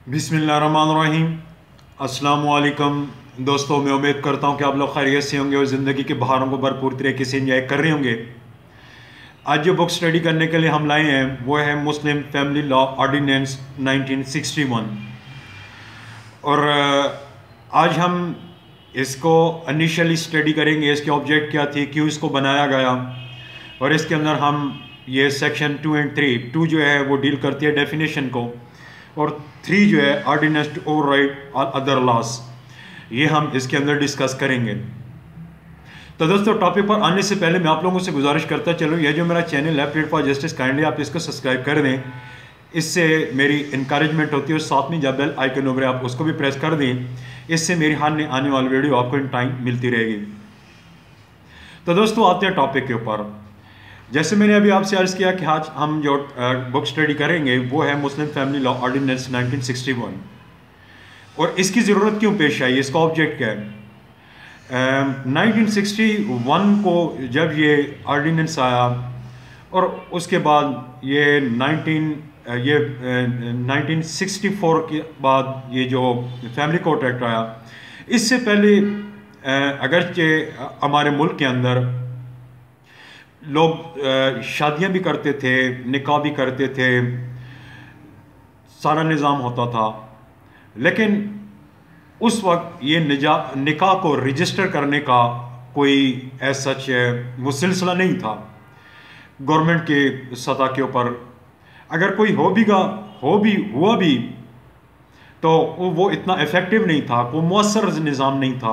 बिस्मिल्लाहिर्रहमानिर्रहीम। अस्सलाम वालेकुम दोस्तों, मैं उम्मीद करता हूँ कि आप लोग खैरियत से होंगे और ज़िंदगी के बहारों को भरपूर तरीके से इंजॉय कर रहे होंगे। आज जो बुक स्टडी करने के लिए हम लाए हैं वो है मुस्लिम फैमिली लॉ ऑर्डिनेंस 1961। और आज हम इसको इनिशियली स्टडी करेंगे, इसके ऑब्जेक्ट क्या थी, क्यों इसको बनाया गया, और इसके अंदर हम ये सेक्शन 2 एंड 3, 2 जो है वो डील करती है डेफिनेशन को, और 3 जो है ordinance to override all other laws, ये हम इसके अंदर डिस्कस करेंगे। तो दोस्तों, टॉपिक पर आने से पहले मैं आप लोगों से गुजारिश करता चलो, ये जो मेरा चैनल है प्लेट फॉर जस्टिस, काइंडली आप इसको सब्सक्राइब कर दें, इससे मेरी इंकरेजमेंट होती है। और साथ में जब बेल आइकन उभरे आप उसको भी प्रेस कर दें, इससे मेरी आने वाली वीडियो आपको इन टाइम मिलती रहेगी। तो दोस्तों, आते हैं टॉपिक के ऊपर। जैसे मैंने अभी आपसे अर्ज किया कि आज हम जो बुक स्टडी करेंगे वो है मुस्लिम फैमिली लॉ ऑर्डिनेंस 1961। और इसकी ज़रूरत क्यों पेश आई, इसका ऑब्जेक्ट क्या है। 1961 को जब ये ऑर्डिनेंस आया और उसके बाद ये 1964 के बाद ये जो फैमिली कोर्ट एक्ट आया, इससे पहले अगरचे हमारे मुल्क के अंदर लोग शादियां भी करते थे, निकाह भी करते थे, सारा निज़ाम होता था, लेकिन उस वक्त ये निकाह को रजिस्टर करने का कोई ऐसा सच वो सिलसिला नहीं था गवर्नमेंट के सतह के ऊपर। अगर कोई हुआ भी तो वो इतना इफ़ेक्टिव नहीं था, कोई मौसर निज़ाम नहीं था।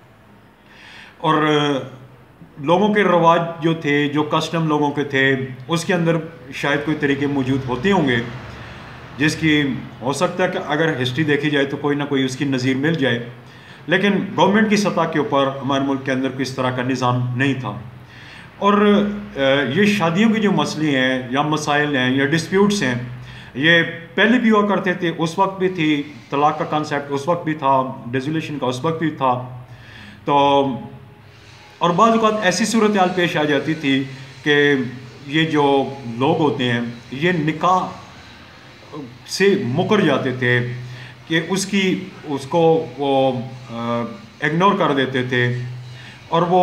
और लोगों के रवाज जो थे, जो कस्टम लोगों के थे, उसके अंदर शायद कोई तरीके मौजूद होते होंगे जिसकी हो सकता है कि अगर हिस्ट्री देखी जाए तो कोई ना कोई उसकी नज़ीर मिल जाए, लेकिन गवर्नमेंट की सतह के ऊपर हमारे मुल्क के अंदर किस तरह का निज़ाम नहीं था। और ये शादियों के जो मसले हैं या मसाइल हैं या डिस्प्यूट्स हैं, ये पहले भी हुआ करते थे, उस वक्त भी थी, तलाक का कॉन्सेप्ट उस वक्त भी था, डिसोल्यूशन का उस वक्त भी था। तो और बाज़ औक़ात ऐसी सूरत हाल पेश आ जाती थी कि ये जो लोग होते हैं ये निकाह से मुकर जाते थे कि उसको वो इग्नोर कर देते थे और वो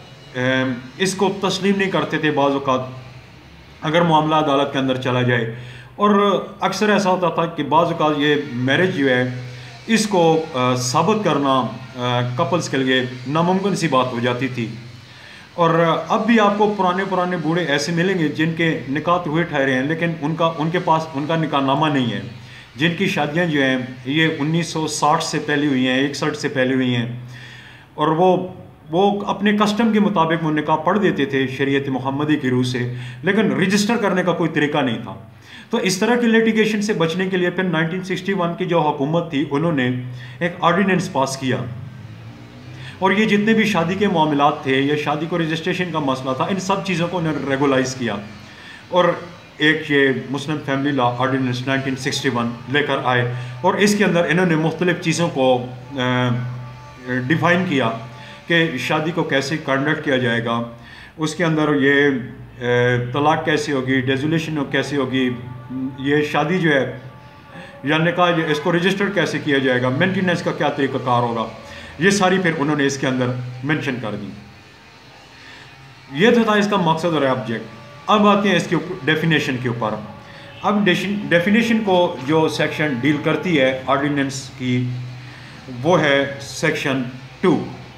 इसको तस्लीम नहीं करते थे बाज़ औक़ात अगर मामला अदालत के अंदर चला जाए। और अक्सर ऐसा होता था कि बाज़ औक़ात ये मैरिज जो है इसको साबित करना कपल्स के लिए नामुमकिन सी बात हो जाती थी। और अब भी आपको पुराने बूढ़े ऐसे मिलेंगे जिनके निकाह तो हुए ठहरे हैं, लेकिन उनके पास उनका निकाहनामा नहीं है, जिनकी शादियां जो हैं ये 1960 से पहले हुई हैं, 61 से पहले हुई हैं। और वो अपने कस्टम के मुताबिक वो निकाह पढ़ देते थे शरीयत मोहम्मदी की रूह से, लेकिन रजिस्टर करने का कोई तरीका नहीं था। तो इस तरह की लिटिगेशन से बचने के लिए फिर 1961 की जो हुकूमत थी उन्होंने एक ऑर्डिनेंस पास किया, और ये जितने भी शादी के मामलात थे या शादी को रजिस्ट्रेशन का मसला था, इन सब चीज़ों को उन्होंने रेगुलाइज किया और एक ये मुस्लिम फैमिली लॉ ऑर्डिनेंस 1961 लेकर आए। और इसके अंदर इन्होंने मुख्तलिफ़ चीज़ों को डिफ़ाइन किया कि शादी को कैसे कंडक्ट किया जाएगा, उसके अंदर ये तलाक कैसे होगी, डिसोल्यूशन कैसे होगी, ये शादी जो है या निकाह इसको रजिस्टर कैसे किया जाएगा, मेंटेनेंस का क्या तरीक़ाकार होगा, ये सारी फिर उन्होंने इसके अंदर मेंशन कर दी। ये तो था इसका मकसद और ऑब्जेक्ट। अब आते हैं इसके डेफिनेशन के ऊपर। अब डेफिनेशन को जो सेक्शन डील करती है ऑर्डिनेंस की वो है सेक्शन 2।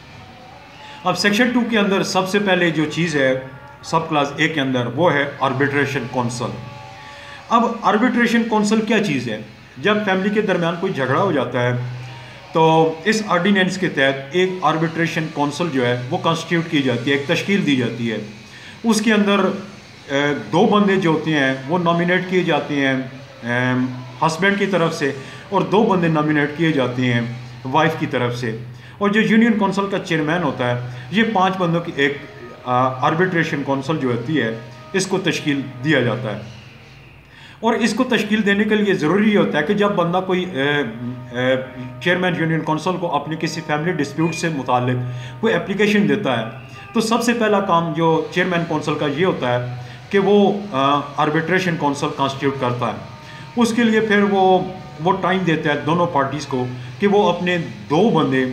अब सेक्शन 2 के अंदर सबसे पहले जो चीज़ है सब क्लास ए के अंदर वो है आर्बिट्रेशन काउंसिल। अब आर्बिट्रेशन काउंसिल क्या चीज़ है। जब फैमिली के दरमियान कोई झगड़ा हो जाता है तो इस ऑर्डिनेंस के तहत एक आर्बिट्रेशन काउंसिल जो है वो कॉन्स्टिट्यूट की जाती है, एक तश्कील दी जाती है। उसके अंदर 2 बंदे जो होते हैं वो नॉमिनेट किए जाते हैं हस्बैंड की तरफ से, और 2 बंदे नॉमिनेट किए जाते हैं वाइफ की तरफ से। और जो यूनियन काउंसिल का चेयरमैन होता है, ये 5 बंदों की एक आर्बिट्रेशन काउंसिल जो होती है इसको तश्कील दिया जाता है। और इसको तश्कील देने के लिए ज़रूरी होता है कि जब बंदा कोई चेयरमैन यूनियन काउंसिल को अपनी किसी फैमिली डिस्प्यूट से मुतालिक कोई एप्लीकेशन देता है, तो सबसे पहला काम जो चेयरमैन काउंसिल का ये होता है कि वो आर्बिट्रेशन काउंसिल कॉन्स्टिट्यूट करता है। उसके लिए फिर वो वो टाइम देता है दोनों पार्टीज़ को कि वो अपने दो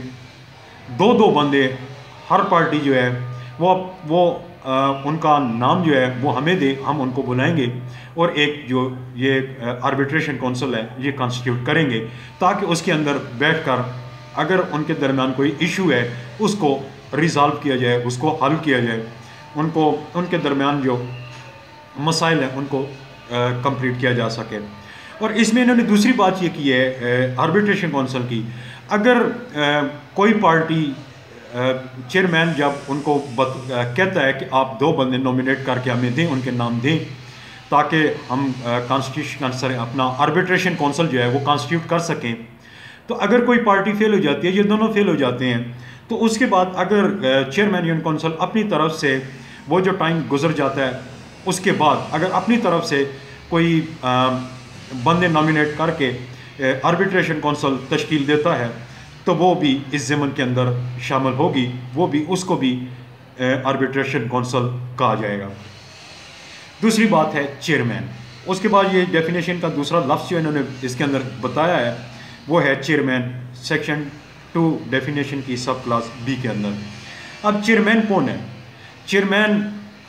बंदे हर पार्टी जो है वो उनका नाम जो है वो हमें दे, हम उनको बुलाएंगे और एक जो ये आर्बिट्रेशन काउंसिल है ये कॉन्स्टिट्यूट करेंगे, ताकि उसके अंदर बैठकर अगर उनके दरमियान कोई इशू है उसको रिज़ॉल्व किया जाए, उसको हल किया जाए, उनको उनके दरमियान जो मसाइल हैं उनको कंप्लीट किया जा सके। और इसमें इन्होंने दूसरी बात ये की है आर्बिट्रेशन काउंसिल की, अगर कोई पार्टी चेयरमैन जब उनको कहता है कि आप दो बंदे नॉमिनेट करके हमें दें, उनके नाम दें, ताकि हम कॉन्स्टिट्यूशन अपना आर्बिट्रेशन काउंसिल जो है वो कॉन्स्टिट्यूट कर सकें, तो अगर कोई पार्टी फेल हो जाती है, ये दोनों फेल हो जाते हैं, तो उसके बाद अगर चेयरमैन यूनियन काउंसिल अपनी तरफ से वो जो टाइम गुजर जाता है उसके बाद अगर अपनी तरफ से कोई बंदे नॉमिनेट करके आर्बिट्रेशन काउंसिल तश्कील देता है तो वो भी इस ज़मन के अंदर शामिल होगी, वो भी उसको भी आर्बिट्रेशन काउंसिल कहा जाएगा। दूसरी बात है चेयरमैन। उसके बाद ये डेफिनेशन का दूसरा लफ्ज़ जो इन्होंने इसके अंदर बताया है वो है चेयरमैन, सेक्शन 2 डेफिनेशन की सब क्लास बी के अंदर। अब चेयरमैन कौन है? चेयरमैन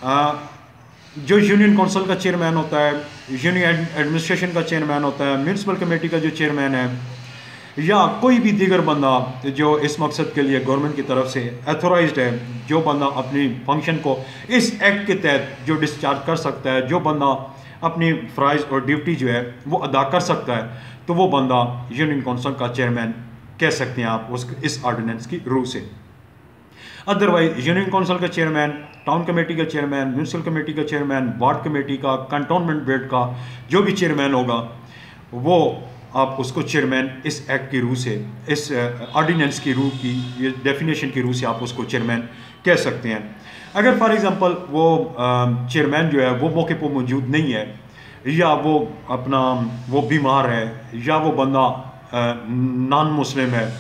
जो यूनियन काउंसिल का चेयरमैन होता है, यूनियन एडमिनिस्ट्रेशन का चेयरमैन होता है, म्यूनसिपल कमेटी का जो चेयरमैन है, या कोई भी दीगर बंदा जो इस मकसद के लिए गवर्नमेंट की तरफ से एथोराइज्ड है, जो बंदा अपनी फंक्शन को इस एक्ट के तहत जो डिस्चार्ज कर सकता है, जो बंदा अपनी फ़राइज़ और ड्यूटी जो है वो अदा कर सकता है, तो वो बंदा यूनियन काउंसिल का चेयरमैन कह सकते हैं आप इस ऑर्डिनेंस की रूह से। अदरवाइज यूनियन काउंसिल का चेयरमैन, टाउन कमेटी का चेयरमैन, म्यूनसिपल कमेटी का चेयरमैन, वार्ड कमेटी का, कंटोनमेंट बोर्ड का जो भी चेयरमैन होगा वो आप उसको चेयरमैन इस एक्ट की रूह से, इस ऑर्डिनेंस की रूह की, ये डेफिनेशन की रूह से आप उसको चेयरमैन कह सकते हैं। अगर फॉर एग्ज़ाम्पल वो चेयरमैन जो है वो मौके पर मौजूद नहीं है, या वो वो बीमार है, या वो बंदा नॉन मुस्लिम है,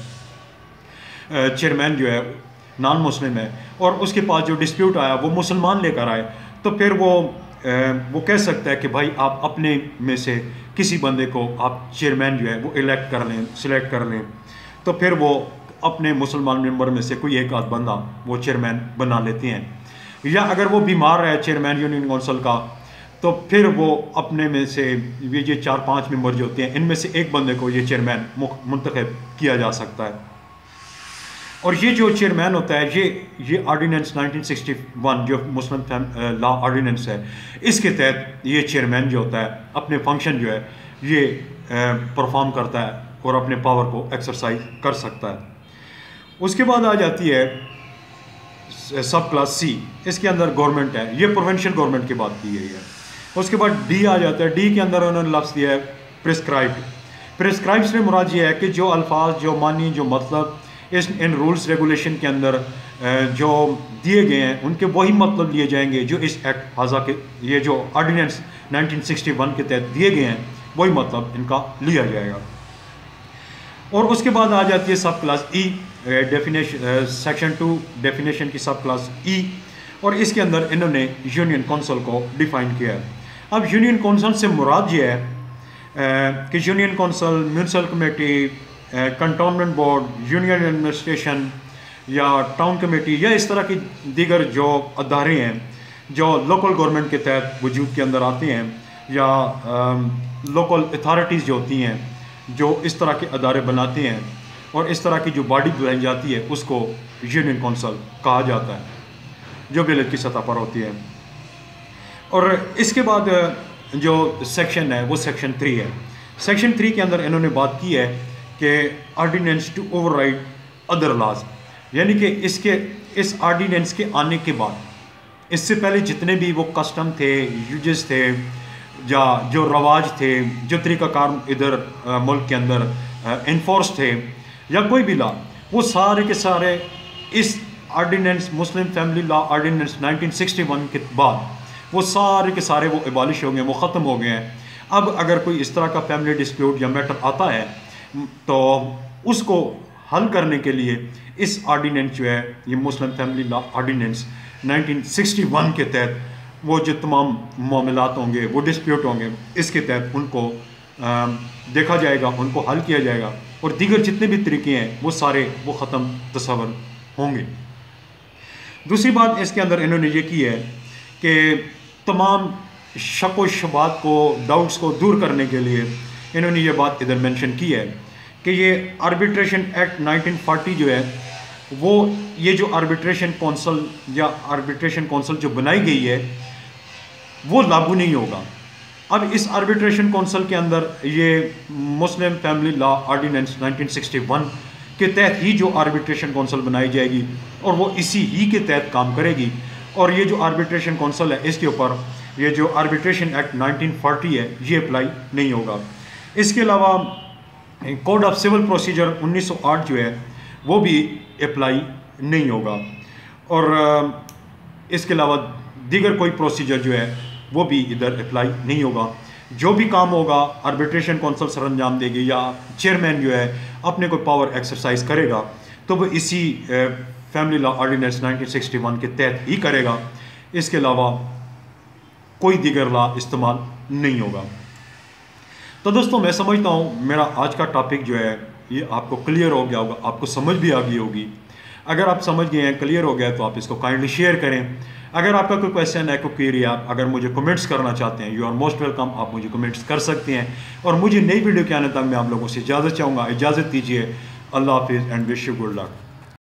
चेयरमैन जो है नॉन मुस्लिम है और उसके पास जो डिस्प्यूट आया वो मुसलमान लेकर आए, तो फिर वो कह सकता है कि भाई आप अपने में से किसी बंदे को आप चेयरमैन जो है वो इलेक्ट कर लें, सिलेक्ट कर लें, तो फिर वो अपने मुसलमान मेंबर में से कोई एक आध बंदा वो चेयरमैन बना लेते हैं। या अगर वो बीमार है चेयरमैन यूनियन काउंसिल का, तो फिर वो अपने में से ये 4-5 मेंबर जो होते हैं इनमें से एक बंदे को ये चेयरमैन मुंतखब किया जा सकता है। और ये जो चेयरमैन होता है ये ऑर्डिनेंस 1961 जो मुस्लिम लॉ ऑर्डिनेंस है, इसके तहत ये चेयरमैन जो होता है अपने फंक्शन जो है ये परफॉर्म करता है और अपने पावर को एक्सरसाइज कर सकता है। उसके बाद आ जाती है सब क्लास सी, इसके अंदर गवर्नमेंट है, ये प्रोविंशियल गवर्नमेंट की बात की गई है। उसके बाद डी आ जाता है, डी के अंदर उन्होंने लफ्ज़ दिया है प्रिस्क्राइब्ड। प्रिस्क्राइब से मुराद ये है कि जो अल्फाज, जो मानी, जो मतलब इन रूल्स रेगुलेशन के अंदर जो दिए गए हैं उनके वही मतलब लिए जाएंगे जो इस एक्ट हाजा के, ये जो ऑर्डिनेंस 1961 के तहत दिए गए हैं वही मतलब इनका लिया जाएगा। और उसके बाद आ जाती है sub class E definition, section 2 definition की सब क्लास ई, और इसके अंदर इन्होंने यूनियन काउंसिल को डिफ़ाइन किया है। अब यूनियन काउंसिल से मुराद ये है कि union council, municipal committee, cantonment board, union administration या टाउन कमेटी या इस तरह की दीगर जो अदारे हैं जो लोकल गवर्नमेंट के तहत वजूद के अंदर आते हैं, या लोकल अथॉरिटीज़ जो होती हैं जो इस तरह के अदारे बनाते हैं और इस तरह की जो बॉडी बनाई जाती है उसको यूनियन काउंसिल कहा जाता है जो विलेज की सतह पर होती है। और इसके बाद जो सेक्शन है वो सेक्शन 3 है। सेक्शन 3 के अंदर इन्होंने बात की है कि ordinance to override other laws, यानी कि इस ऑर्डिनेंस के आने के बाद, इससे पहले जितने भी वो कस्टम थे, यूजेस थे, या जो रवाज थे, जो तरीक़ाकार इधर मुल्क के अंदर इन्फोर्स थे, या कोई भी लॉ, वो सारे के सारे इस ordinance, Muslim family law ordinance 1961 के बाद वो सारे के सारे वो एबॉलिश हो गए, वो ख़त्म हो गए हैं। अब अगर कोई इस तरह का फैमिली डिस्प्यूट या मैटर आता है तो उसको हल करने के लिए इस ऑर्डिनेंस जो है, ये मुस्लिम फैमिली लॉ ऑर्डिनेंस 1961 के तहत वो जो तमाम मामलात होंगे, वो डिस्प्यूट होंगे, इसके तहत उनको देखा जाएगा, उनको हल किया जाएगा, और दीगर जितने भी तरीके हैं वो सारे वो ख़त्म तस्वर होंगे। दूसरी बात इसके अंदर इन्होंने ये की है कि तमाम शक व शुबात को, डाउट्स को दूर करने के लिए इन्होंने ये बात इधर मेंशन की है कि ये आर्बिट्रेशन एक्ट 1940 जो है वो, ये जो आर्बिट्रेशन कौंसल या आर्बिट्रेशन कौंसल जो बनाई गई है वो लागू नहीं होगा। अब इस आर्बिट्रेशन कौंसल के अंदर ये मुस्लिम फैमिली लॉ ऑर्डिनेंस 1961 के तहत ही जो आर्बिट्रेशन कौंसल बनाई जाएगी और वो इसी ही के तहत काम करेगी। और ये जो आर्बिट्रेशन कौंसल है इसके ऊपर ये जो आर्बिट्रेशन एक्ट 1940 है ये अप्लाई नहीं होगा। इसके अलावा कोड ऑफ सिविल प्रोसीजर 1908 जो है वो भी अप्लाई नहीं होगा, और इसके अलावा दीगर कोई प्रोसीजर जो है वो भी इधर अप्लाई नहीं होगा। जो भी काम होगा आर्बिट्रेशन कौंसल सर अंजाम देगी या चेयरमैन जो है अपने कोई पावर एक्सरसाइज करेगा तो वो इसी फैमिली लॉ ऑर्डिनेंस 1961 के तहत ही करेगा। इसके अलावा कोई दीगर लॉ इस्तेमाल नहीं होगा। तो दोस्तों मैं समझता हूँ मेरा आज का टॉपिक जो है ये आपको क्लियर हो गया होगा, आपको समझ भी आ गई होगी। अगर आप समझ गए हैं, क्लियर हो गया है, तो आप इसको काइंडली शेयर करें। अगर आपका कोई क्वेश्चन है, कोई क्वेरी है, आप अगर मुझे कमेंट्स करना चाहते हैं, यू आर मोस्ट वेलकम, आप मुझे कमेंट्स कर सकते हैं। और मुझे नई वीडियो के आने तक मैं आप लोगों से इजाज़त चाहूँगा। इजाज़त दीजिए। अल्लाह हाफिज़ and wish you good luck.